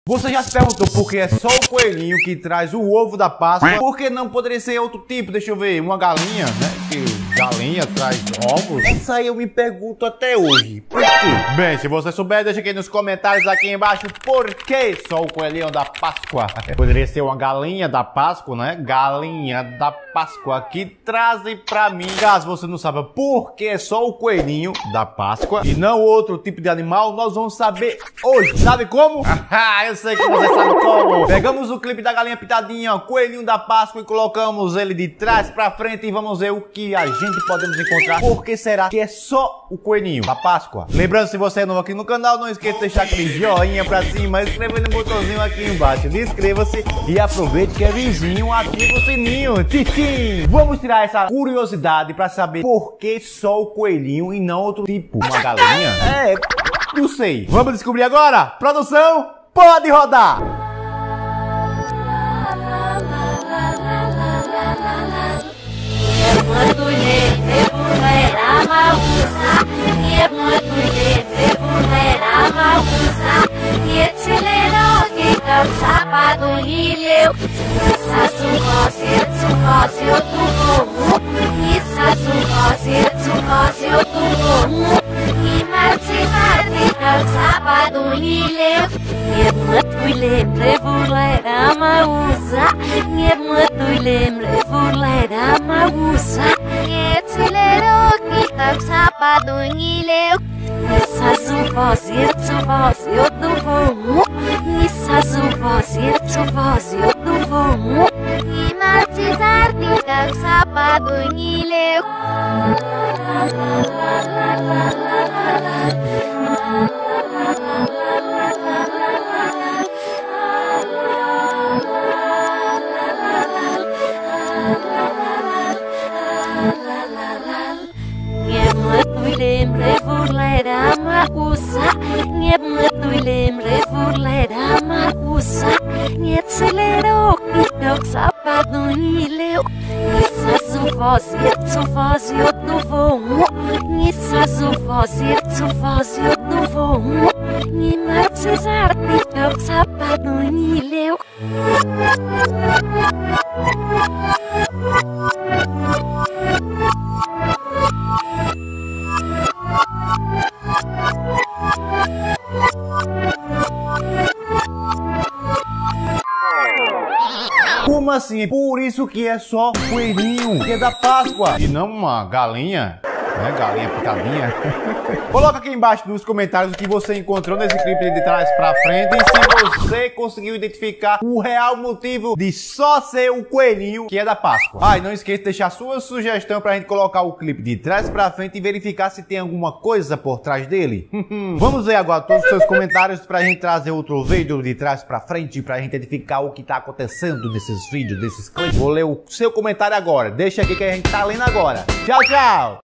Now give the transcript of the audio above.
Você já se perguntou por que é só o coelhinho que traz o ovo da Páscoa? Por que não poderia ser outro tipo? Deixa eu ver, uma galinha, né? Que galinha traz ovos. Isso aí eu me pergunto até hoje. Por quê? Bem, se você souber, deixa aqui nos comentários aqui embaixo por que só o coelhinho da Páscoa. Poderia ser uma galinha da Páscoa, né? Galinha da Páscoa que trazem pra mim. Caso você não saiba por que só o coelhinho da Páscoa e não outro tipo de animal, nós vamos saber hoje. Sabe como? Eu sei que você sabe como. Pegamos o clipe da galinha pitadinha, coelhinho da Páscoa, e colocamos ele de trás pra frente e vamos ver o que a gente podemos encontrar. Por que será que é só o coelhinho da Páscoa? Lembrando, se você é novo aqui no canal, não esqueça de deixar aquele joinha pra cima, inscreva no botãozinho aqui embaixo, inscreva-se e aproveite que é vizinho, ativa o sininho. Tchim! Vamos tirar essa curiosidade pra saber por que só o coelhinho e não outro tipo. Uma galinha? Não sei. Vamos descobrir agora? Produção, pode rodar! Como assim? Por isso que é só coelhinho, que é da Páscoa e não uma galinha, né? Galinha pitadinha. Coloca aqui embaixo nos comentários o que você encontrou nesse clipe de trás pra frente e se você conseguiu identificar o real motivo de só ser o coelhinho que é da Páscoa. E não esqueça de deixar sua sugestão pra gente colocar o clipe de trás pra frente e verificar se tem alguma coisa por trás dele. Vamos ver agora todos os seus comentários pra gente trazer outro vídeo de trás pra frente pra gente identificar o que tá acontecendo nesses vídeos, desses clipes. Vou ler o seu comentário agora. Deixa aqui que a gente tá lendo agora. Tchau, tchau!